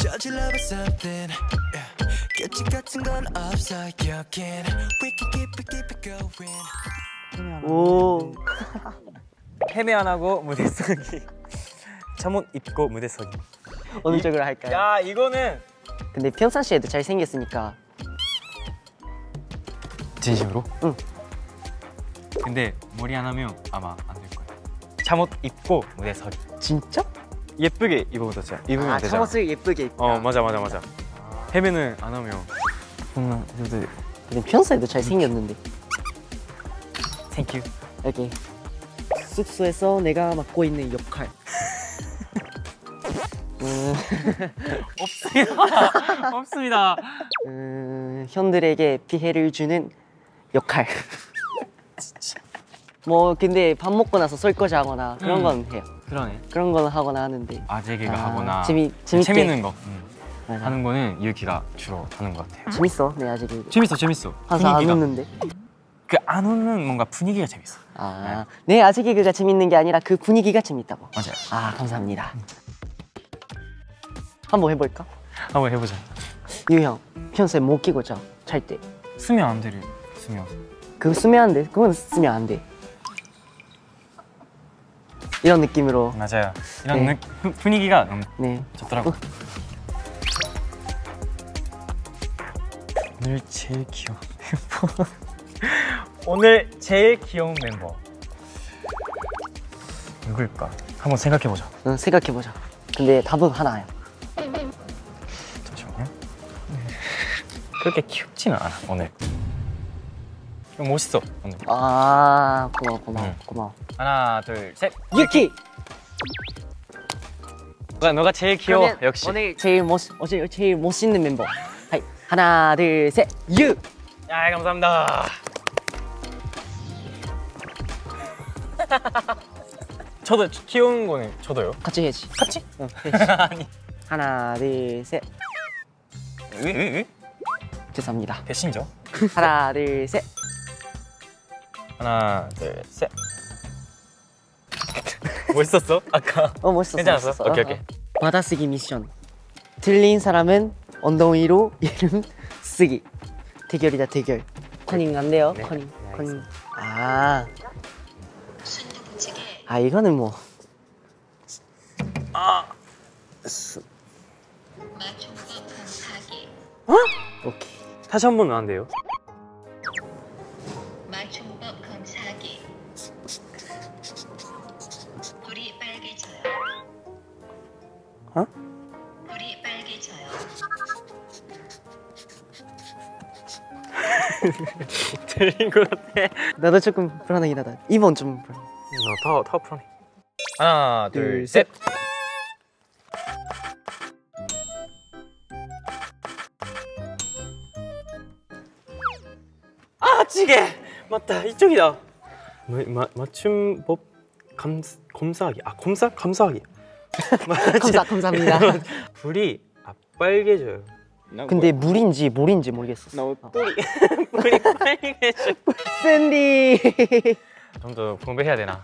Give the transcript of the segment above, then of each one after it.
Don't you love it something? Yeah. 끝이 같은 건 없어 여긴. We can keep it going. 오. 헤매 안 하고 무대 서기. 잠옷 입고 무대 서기. 어느 쪽으로 할까요? 야 이거는. 근데 평상시에도 잘 생겼으니까. 진심으로? 응. 근데 머리 안 하면 아마 안 될 거야. 잠옷 입고 무대 서기. 진짜? 예쁘게 입으면 되잖아. 입으면 되잖아. 잠옷을 예쁘게 입고. 맞아. 헤매는 안 하면. 근데 평소에도 잘 생겼는데. 땡큐. 여기 숙소에서 내가 맡고 있는 역할. 없습니다. 현들에게 피해를 주는 역할. 뭐 근데 밥 먹고 나서 설거지 하거나 그런 건 해요. 그러네. 그런 건 하거나 하는데. 아재 개그 하거나 재밌게 재밌는 거 맞아. 하는 거는 유키가 주로 하는 것 같아요. 재밌어. 네 아직 재밌어. 항상 안 웃는데. 그 안 웃는 뭔가 분위기가 재밌어. 네 아직 개그가 재밌는 게 아니라 그 분위기가 재밌다고. 맞아요. 감사합니다. 한번 해볼까? 한번 해보자. 유형 평소에 못 끼고 자. 잘 때. 쓰면 안 되를 쓰면. 그거 쓰면 안 돼. 그건 쓰면 안 돼. 이런 느낌으로. 맞아요. 이런 분위기가 너무 좋더라고. 오늘 제일 귀여운 멤버. 오늘 제일 귀여운 멤버 누굴까? 한번 생각해보자. 생각해보자. 근데 답은 하나야. 잠시만요. 그렇게 귀엽지는 않아 오늘. 멋있어 오늘. 고마워. 하나 둘 셋. 유키. 너가 제일 귀여워. 역시. 오늘 제일 멋있는 멤버. 하이. 하나 둘 셋. 유. 감사합니다. 저도 귀여운 거는 저도요. 같이 해야지. 같이? 아니. 하나 둘 셋. 왜? 죄송합니다. 배신죠? 하나 둘 셋. 하나 둘 셋. 멋있었어? 아까. 멋있었어. 괜찮았어? 오케이. 받아쓰기 미션. 틀린 사람은 엉덩이로 이름 쓰기. 대결이다 대결. 커닝 안 돼요? 네. 커닝. 이거는 뭐. 오케이. 다시 한 번은 안 돼요? 맞춤법 검사하기. 불이 빨개져요. 불이 빨개져요. 틀린 것 같아. 나도 조금 불안하긴 하다. 2번 좀 불안. 더 불안해. 하나 둘 셋. 찌개! 맞다, 이쪽이다. 맞춤법 검사하기. 감사하기. 감사합니다. 불이 빨개져요. 근데 물인지 물인지 모르겠어. 불이 빨개져. 샌디. 좀 더 공부해야 되나?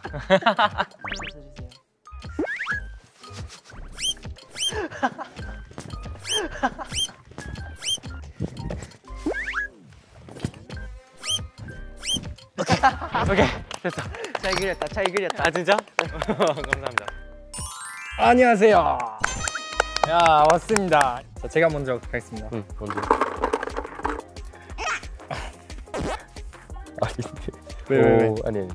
오케이 됐어. 잘 그렸다. 진짜? 감사합니다. 안녕하세요. 왔습니다. 자, 제가 먼저 가겠습니다. 먼저. 왜? 아니.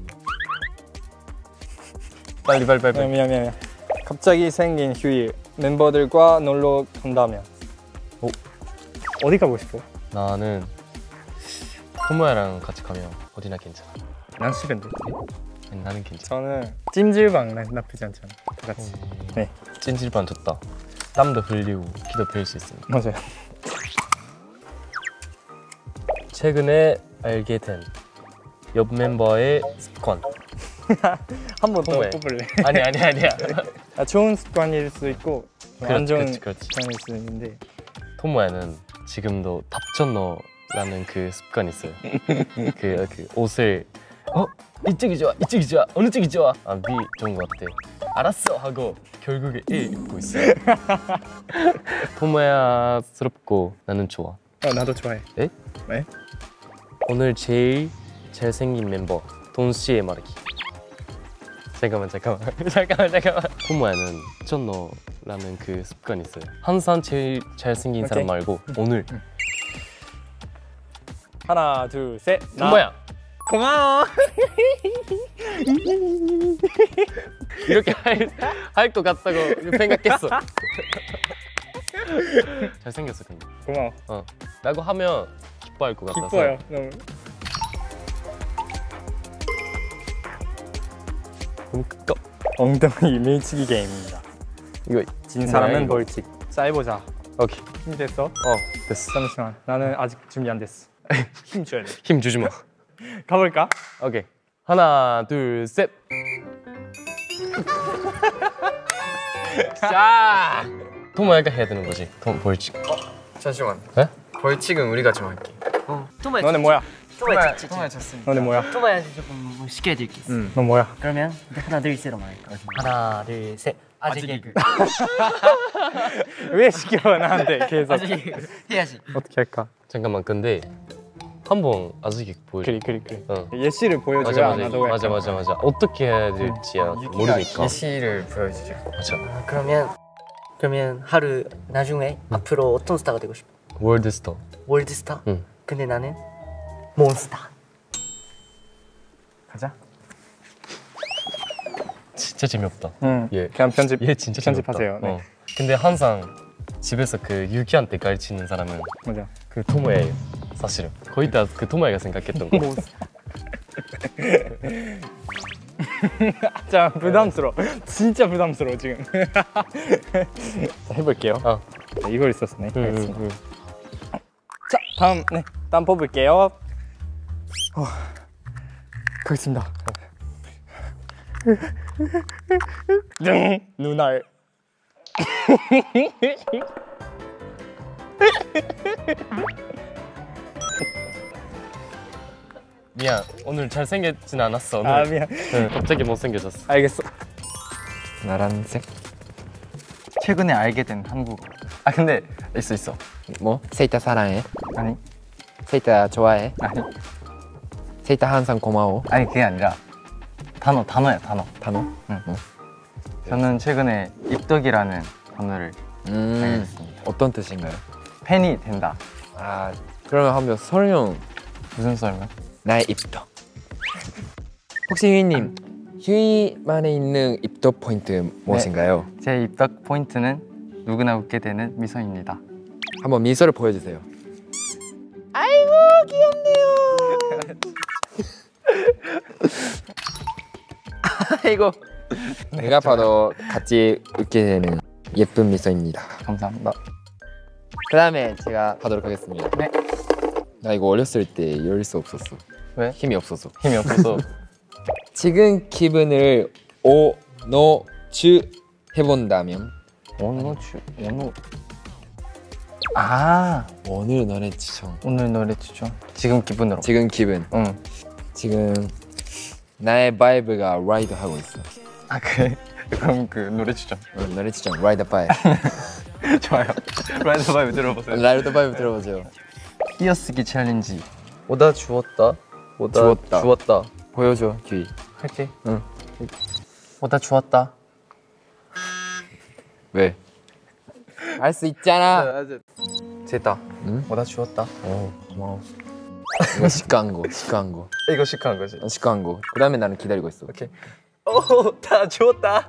빨리. 미안. 갑자기 생긴 휴일. 멤버들과 놀러 간다면. 어디 가고 싶어? 나는 토모야랑 같이 가면 어디나 괜찮아. 난 싫은데. 나는 괜찮아. 저는 찜질방 나쁘지 않잖아. 다 같이. 네. 찜질방 좋다. 땀도 흘리고 기도 배울 수 있으니까. 맞아요. 최근에 알게 된 옆 멤버의 습관. 한 번 더 토모야. 뽑을래? 아니야. 좋은 습관일 수도 있고 안 좋은 그렇지. 습관일 수도 있는데 토모야는 지금도 답전 너라는 그 습관이 있어요. 그 옷을 이쪽이 좋아, 이쪽이 좋아, 어느 쪽이 좋아? 아, B 좋은 것 같아. 알았어 하고 결국에 A 입고 있어. 토모야스럽고 나는 좋아. 나도 좋아해. 에? 왜? 오늘 제일 잘생긴 멤버 돈 씨의 말하기. 잠깐만. 토모야는 전노라는 그 습관이 있어요. 항상 제일 잘생긴 사람 말고 오늘. 하나, 둘, 셋. 토모야. 고마워. 이렇게 할 것 같다고 생각했어. 잘생겼어 근데. 고마워. 라고 하면 기뻐할 것 같아서. 기뻐요. 너무. 너무 끝까. 엉덩이 밀치기 게임입니다. 이거 진 사람은 뭐야, 이거? 벌칙. 자, 해보자. 오케이. 준비됐어? 됐어. 잠시만. 나는 아직 준비 안 됐어. 힘 줘야 돼. 힘 주지 마. 가볼까? 오케이. 하나, 둘, 셋. 자. 토모야가 해야 되는 거지. 벌칙. 잠시만. 에? 벌칙은 우리가 정할게. 토마야. 너네 뭐야? 토마야. 통화 졌습니다. 너네 뭐야? 토마야한테 조금 뭐 시켜드릴게. 너 뭐야? 그러면 하나 둘 셋으로 말할까? 하나 둘 셋. 아재 개그. 왜 시켜 나한테 계속? 아재 개그 해야지. 어떻게 할까? 잠깐만. 근데 한번 아직 보여줘. 그래. 어. 예시를 보여줘야 나도 맞아. 어떻게 해야 될지야 모르니까. 예시를 보여주죠. 맞아. 그러면 하루 나중에 앞으로 어떤 스타가 되고 싶어? 월드스타. 월드스타? 응. 근데 나는 몬스타. 가자. 진짜 재미없다. 응. 얘. 그냥 얘 진짜 편집하세요. 재미없다. 네. 근데 항상 집에서 그 유키한테 가르치는 사람은 맞아. 그 토모야예요. 사실은 거의 다 그 토모야가 생각했던 거. 자, 부담스러워. 진짜 부담스러워 지금. 자, 해볼게요. 자, 이걸 있었네. 알겠습니다. 자, 다음 뽑을게요. 가겠습니다. 눈알. 미안. 오늘 잘생겼진 않았어. 오늘. 아, 미안. 응, 갑자기 못생겨졌어. 알겠어. 나란색. 최근에 알게 된 한국어. 아 근데 있어. 뭐? 세이타 사랑해? 아니 세이타 좋아해? 아니 세이타 항상 고마워? 아니 그게 아니라 단어야 단어. 단어? 저는 최근에 입덕이라는 단어를 알게 됐습니다. 어떤 뜻인가요? 팬이 된다. 아, 그러면 한번 설명. 무슨 설명? 나의 입덕. 혹시 휴이님, 휴이만에 있는 입덕 포인트 무엇인가요? 제 입덕 포인트는 누구나 웃게 되는 미소입니다. 한번 미소를 보여주세요. 아이고. 내가 봐도 같이 웃게 되는 예쁜 미소입니다. 감사합니다. 그 다음에 제가 하도록 하겠습니다. 네. 나 이거 어렸을 때 열 수 없었어. 왜? 힘이 없어서. 힘이 없어서. 지금 기분을 오노추 해본다면 오노. 아 오늘 너네 지청. 오늘 노래 추천. 지금 기분으로. 지금 기분. 응. 지금 나의 바이브가 라이드 하고 있어. 아 그래? 그럼 그 노래 추천. 너네 지청 라이드 바이브. 좋아요. 라이더 바이브 들어보세요. 라이드 바이브 들어보세요. 띄어쓰기 챌린지. 오다 주웠다. 주웠다. 보여줘 규이. 할게. 응. 오다 주웠다. 왜? 할 수 있잖아. 됐다. 응? 오다 주웠다. 고마워. 이거 시크한 거. 이거 시크한 거지. 시크한 거. 그 다음에 나는 기다리고 있어. 오케이. 다 주웠다.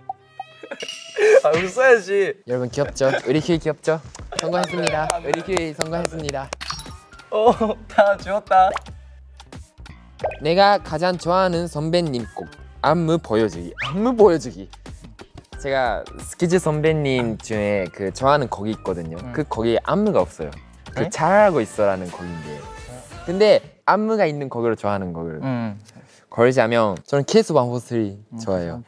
아 웃어야지. 여러분 귀엽죠? 우리 규이 귀엽죠? 성공했습니다. 우리 규이 성공했습니다. 다 주웠다. 내가 가장 좋아하는 선배님 곡 안무 보여주기. 안무 보여주기. 제가 스키즈 선배님 중에 그 좋아하는 곡이 있거든요. 그 곡에 안무가 없어요. 그 잘하고 있어라는 곡인데. 근데 안무가 있는 곡으로 좋아하는 곡을 걸자면 저는 케이스 143 좋아해요.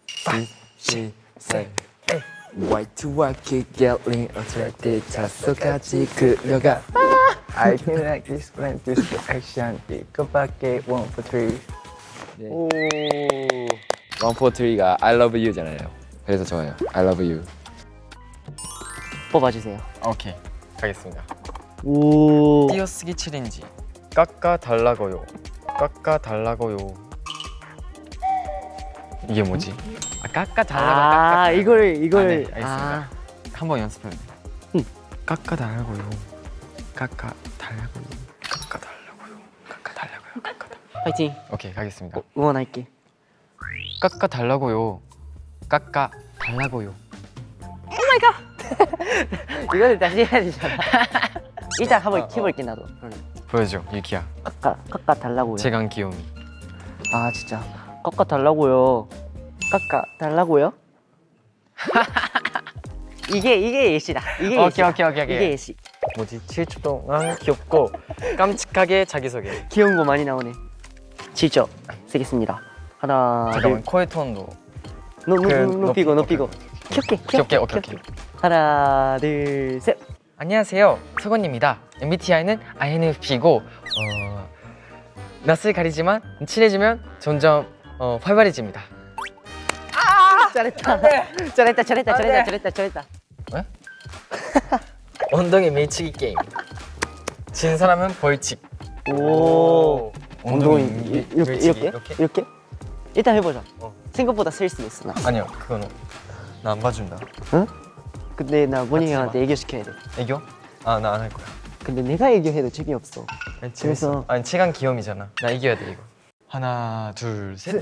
White getting attracted 자석까지 그려가 I can explain this action. 이거밖에 1, 2, 3. 네. 오. 143가 I love you잖아요. 그래서 좋아요. I love you. 뽑아주세요. 오케이 가겠습니다. 오. 띄어쓰기 챌린지. 깎아 달라고요. 깎아 달라고요. 이게 뭐지? 깎아 아, 이걸 네, 알겠습니다. 아. 한번 연습해. 응. 깎아 달라고요. 깎아 달라고요. 깎아 달라고요. 깎아 달라고요. 깎아 달. 파이팅. 오케이 가겠습니다. 응원할게. 깎아 달라고요. 깎아 달라고요. 이거는 다시 해야 되잖아. 일단 한번 키볼게 나도. 보여줘 유키야. 깎아 달라고요. 제강 귀요미. 아 진짜 깎아 달라고요. 깎아 달라고요. 이게 예시다. 이게 예시다. 오케이. 이게 예시. 뭐지? 7초 동안 귀엽고 깜찍하게 자기소개. 귀여운 거 많이 나오네. 7점 쓰겠습니다. 하나, 잠깐만 둘, 코의 톤도 높이고. 귀엽게. 오케이. 하나, 둘, 셋. 안녕하세요, 소건입니다. MBTI는 INFP고 낯을 가리지만 친해지면 점점 활발해집니다. 잘했다. 엉덩이 밀치기 게임. 진 사람은 벌칙. 오. 엉덩이 밀치기. 이렇게? 일단 해보자. 어. 생각보다 쓸 수도 있어 나. 아니요, 그거는 나 안 봐준다. 응? 근데 나 모니 같이 형한테 애교 시켜야 돼. 애교? 아, 나 안 할 거야. 근데 내가 애교해도 재미없어. 아니, 그래서- 아니 체감 귀염이잖아. 나 이겨야 돼 이거. 하나, 둘, 셋.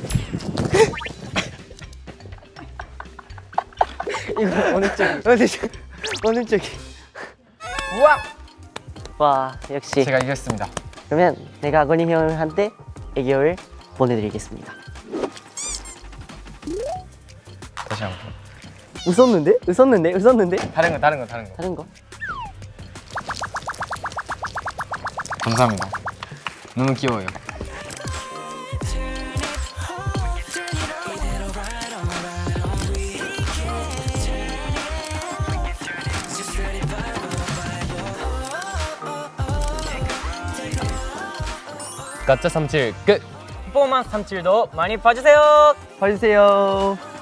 이거 어느 쪽이? 우와! 와 역시. 제가 이겼습니다. 그러면 내가 아거니 형한테 애교를 보내드리겠습니다. 다시 한 번. 웃었는데? 다른 거. 다른 거? 감사합니다. 너무 귀여워요. 가짜 37 끝. 뽀만 37도 많이 봐주세요. 봐주세요.